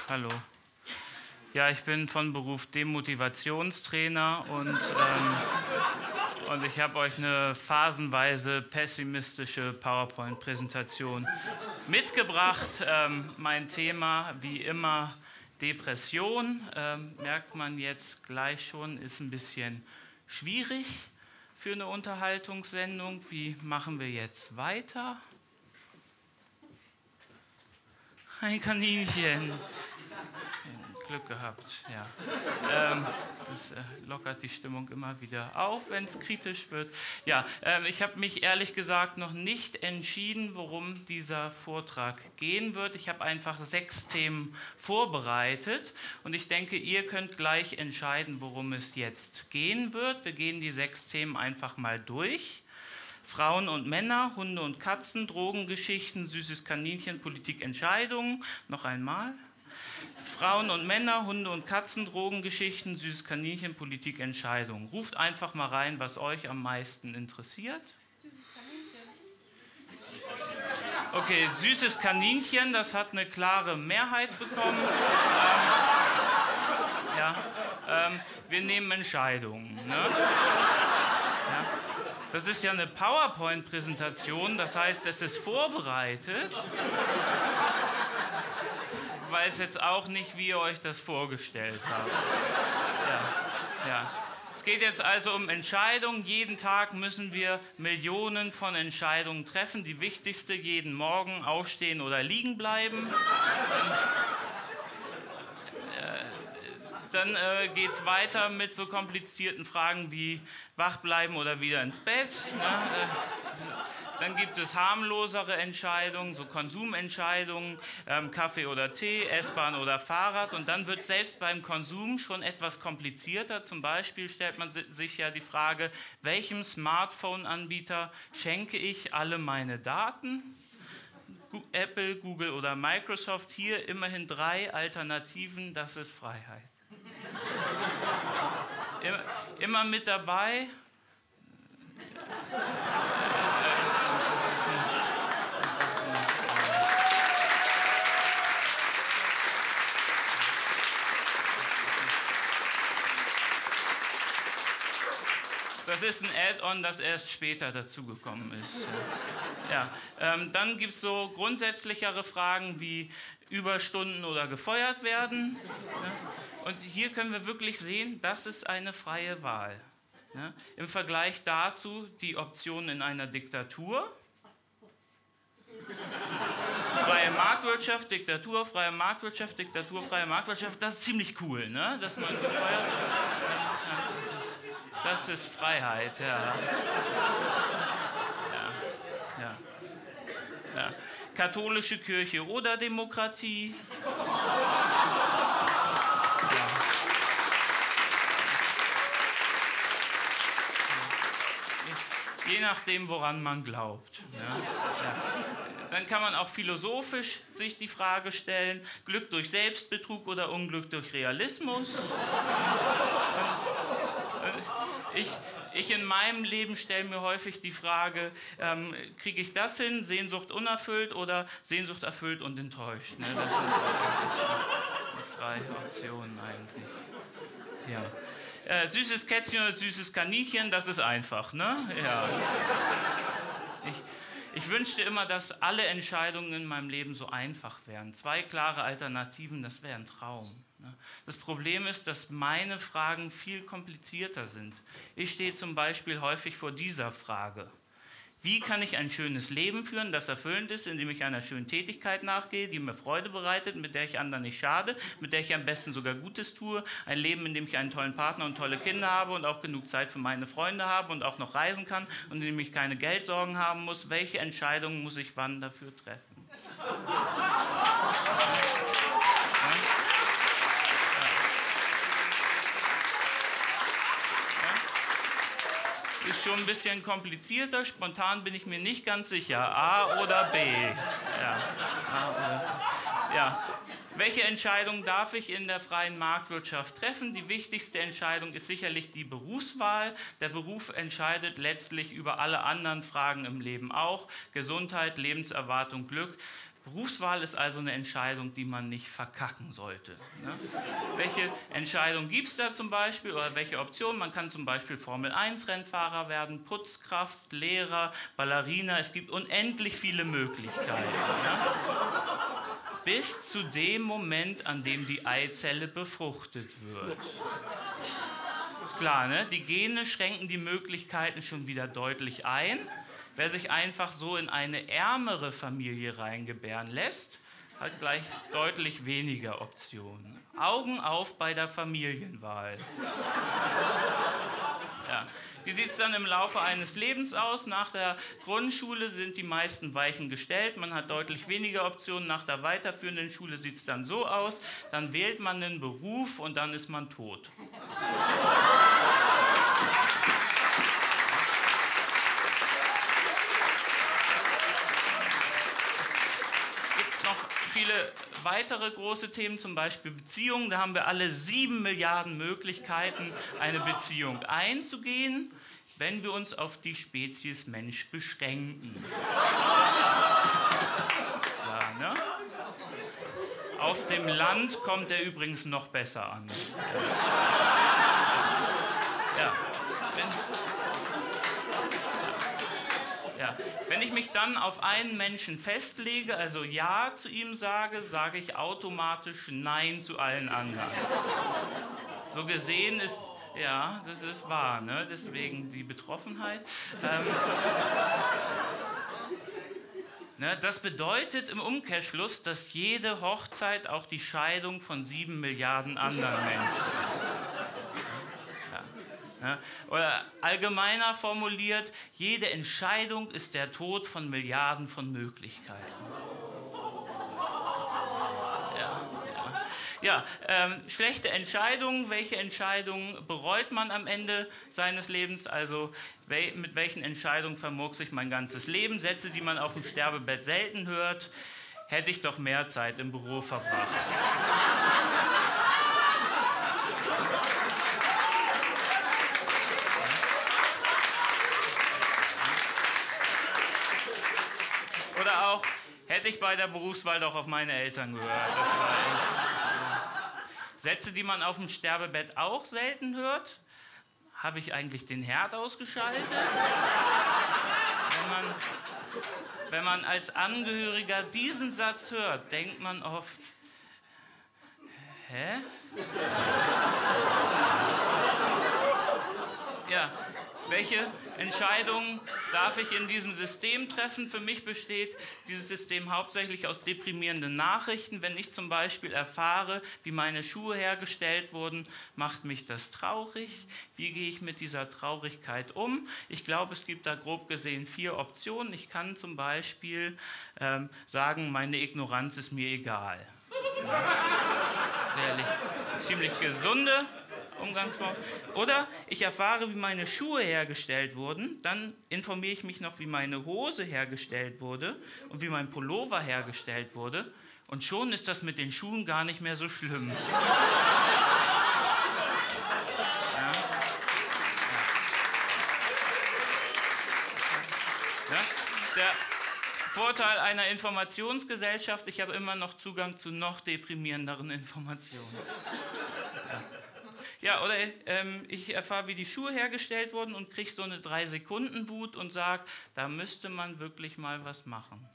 Hallo. Ja, ich bin von Beruf Demotivationstrainer und ich habe euch eine phasenweise pessimistische PowerPoint-Präsentation mitgebracht. Mein Thema, wie immer, Depression, merkt man jetzt gleich schon, ist ein bisschen schwierig für eine Unterhaltungssendung. Wie machen wir jetzt weiter? Ein Kaninchen. Glück gehabt, ja. Das lockert die Stimmung immer wieder auf, wenn es kritisch wird. Ja, ich habe mich ehrlich gesagt noch nicht entschieden, worum dieser Vortrag gehen wird. Ich habe einfach 6 Themen vorbereitet und ich denke, ihr könnt gleich entscheiden, worum es jetzt gehen wird. Wir gehen die 6 Themen einfach mal durch. Frauen und Männer, Hunde und Katzen, Drogengeschichten, süßes Kaninchen, Politik, Entscheidungen. Noch einmal. Frauen und Männer, Hunde und Katzen, Drogengeschichten, süßes Kaninchen, Politik, Entscheidungen. Ruft einfach mal rein, was euch am meisten interessiert. Okay, süßes Kaninchen, das hat eine klare Mehrheit bekommen. Wir nehmen Entscheidungen. Ne? Ja. Das ist ja eine PowerPoint-Präsentation, das heißt, es ist vorbereitet. Ich weiß jetzt auch nicht, wie ihr euch das vorgestellt habt. Ja. Es geht jetzt also um Entscheidungen. Jeden Tag müssen wir Millionen von Entscheidungen treffen. Die wichtigste jeden Morgen: aufstehen oder liegen bleiben. Dann geht es weiter mit so komplizierten Fragen wie wach bleiben oder wieder ins Bett. Ne? Dann gibt es harmlosere Entscheidungen, so Konsumentscheidungen, Kaffee oder Tee, S-Bahn oder Fahrrad. Und dann wird selbst beim Konsum schon etwas komplizierter. Zum Beispiel stellt man sich ja die Frage, welchem Smartphone-Anbieter schenke ich alle meine Daten? Apple, Google oder Microsoft. Hier immerhin 3 Alternativen, das ist Freiheit. Immer mit dabei. Das ist ein Add-on, das erst später dazugekommen ist. Ja. Dann gibt es so grundsätzlichere Fragen wie Überstunden oder gefeuert werden. Und hier können wir wirklich sehen, das ist eine freie Wahl. Im Vergleich dazu die Optionen in einer Diktatur. Freie Marktwirtschaft, Diktatur, freie Marktwirtschaft, Diktatur, freie Marktwirtschaft. Das ist ziemlich cool, ne? Dass man gefeuert wird. Das ist Freiheit, ja. Katholische Kirche oder Demokratie. Je nachdem, woran man glaubt. Ja. Dann kann man auch philosophisch sich die Frage stellen, Glück durch Selbstbetrug oder Unglück durch Realismus. Ich in meinem Leben stelle mir häufig die Frage, kriege ich das hin, Sehnsucht unerfüllt oder Sehnsucht erfüllt und enttäuscht? Ne? Das sind so die 2 Optionen eigentlich. Ja. Süßes Kätzchen oder süßes Kaninchen, das ist einfach, ne? Ja. Ich wünschte immer, dass alle Entscheidungen in meinem Leben so einfach wären. 2 klare Alternativen, das wäre ein Traum. Ne? Das Problem ist, dass meine Fragen viel komplizierter sind. Ich stehe zum Beispiel häufig vor dieser Frage. Wie kann ich ein schönes Leben führen, das erfüllend ist, indem ich einer schönen Tätigkeit nachgehe, die mir Freude bereitet, mit der ich anderen nicht schade, mit der ich am besten sogar Gutes tue, ein Leben, in dem ich einen tollen Partner und tolle Kinder habe und auch genug Zeit für meine Freunde habe und auch noch reisen kann und in dem ich keine Geldsorgen haben muss. Welche Entscheidungen muss ich wann dafür treffen? Ist schon ein bisschen komplizierter. Spontan bin ich mir nicht ganz sicher. A oder B? Ja. Welche Entscheidung darf ich in der freien Marktwirtschaft treffen? Die wichtigste Entscheidung ist sicherlich die Berufswahl. Der Beruf entscheidet letztlich über alle anderen Fragen im Leben auch. Gesundheit, Lebenserwartung, Glück. Berufswahl ist also eine Entscheidung, die man nicht verkacken sollte. Ne? Welche Entscheidung gibt es da zum Beispiel oder welche Optionen? Man kann zum Beispiel Formel-1-Rennfahrer werden, Putzkraft, Lehrer, Ballerina. Es gibt unendlich viele Möglichkeiten. Ne? Bis zu dem Moment, an dem die Eizelle befruchtet wird. Ist klar, ne? Die Gene schränken die Möglichkeiten schon wieder deutlich ein. Wer sich einfach so in eine ärmere Familie reingebären lässt, hat gleich deutlich weniger Optionen. Augen auf bei der Familienwahl. Ja. Wie sieht es dann im Laufe eines Lebens aus? Nach der Grundschule sind die meisten Weichen gestellt, man hat deutlich weniger Optionen. Nach der weiterführenden Schule sieht es dann so aus, dann wählt man einen Beruf und dann ist man tot. Viele weitere große Themen, zum Beispiel Beziehungen. Da haben wir alle 7 Milliarden Möglichkeiten, eine Beziehung einzugehen, wenn wir uns auf die Spezies Mensch beschränken. Ist klar, ne? Auf dem Land kommt er übrigens noch besser an. Ja. Wenn ich mich dann auf einen Menschen festlege, also Ja zu ihm sage, sage ich automatisch Nein zu allen anderen. So gesehen ist, ja, das ist wahr, ne? Deswegen die Betroffenheit. Ne, das bedeutet im Umkehrschluss, dass jede Hochzeit auch die Scheidung von 7 Milliarden anderen Menschen ist. Ja, oder allgemeiner formuliert, jede Entscheidung ist der Tod von Milliarden von Möglichkeiten. Schlechte Entscheidungen, welche Entscheidungen bereut man am Ende seines Lebens? Also mit welchen Entscheidungen vermurkse ich mein ganzes Leben? Sätze, die man auf dem Sterbebett selten hört. Hätte ich doch mehr Zeit im Büro verbracht. Oder auch, hätte ich bei der Berufswahl doch auf meine Eltern gehört. Das war Sätze, die man auf dem Sterbebett auch selten hört. Habe ich eigentlich den Herd ausgeschaltet? Wenn man als Angehöriger diesen Satz hört, denkt man oft, hä? Ja. Welche Entscheidungen darf ich in diesem System treffen? Für mich besteht dieses System hauptsächlich aus deprimierenden Nachrichten. Wenn ich zum Beispiel erfahre, wie meine Schuhe hergestellt wurden, macht mich das traurig. Wie gehe ich mit dieser Traurigkeit um? Ich glaube, es gibt da grob gesehen 4 Optionen. Ich kann zum Beispiel sagen, meine Ignoranz ist mir egal. Sicherlich ziemlich gesunde Umgangsform. Oder ich erfahre, wie meine Schuhe hergestellt wurden, dann informiere ich mich noch, wie meine Hose hergestellt wurde und wie mein Pullover hergestellt wurde. Und schon ist das mit den Schuhen gar nicht mehr so schlimm. Das ist der Vorteil einer Informationsgesellschaft. Ich habe immer noch Zugang zu noch deprimierenderen Informationen. Ja, oder ich erfahre, wie die Schuhe hergestellt wurden und kriege so eine 3-Sekunden-Wut und sage, da müsste man wirklich mal was machen.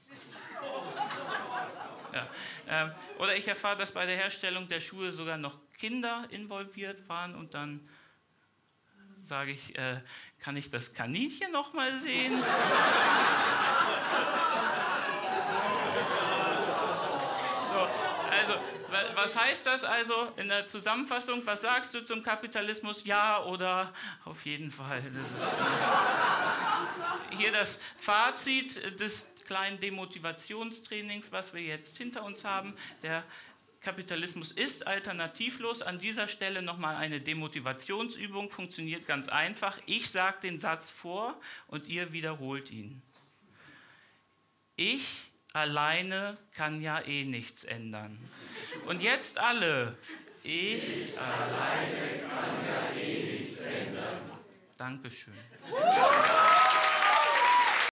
Ja, oder ich erfahre, dass bei der Herstellung der Schuhe sogar noch Kinder involviert waren und dann sage ich, kann ich das Kaninchen noch mal sehen? Also, was heißt das also in der Zusammenfassung? Was sagst du zum Kapitalismus? Ja oder auf jeden Fall. Das ist hier das Fazit des kleinen Demotivationstrainings, was wir jetzt hinter uns haben. Der Kapitalismus ist alternativlos. An dieser Stelle nochmal eine Demotivationsübung, funktioniert ganz einfach. Ich sage den Satz vor und ihr wiederholt ihn. Ich alleine kann ja eh nichts ändern. Und jetzt alle. Ich alleine kann ja eh nichts ändern. Dankeschön.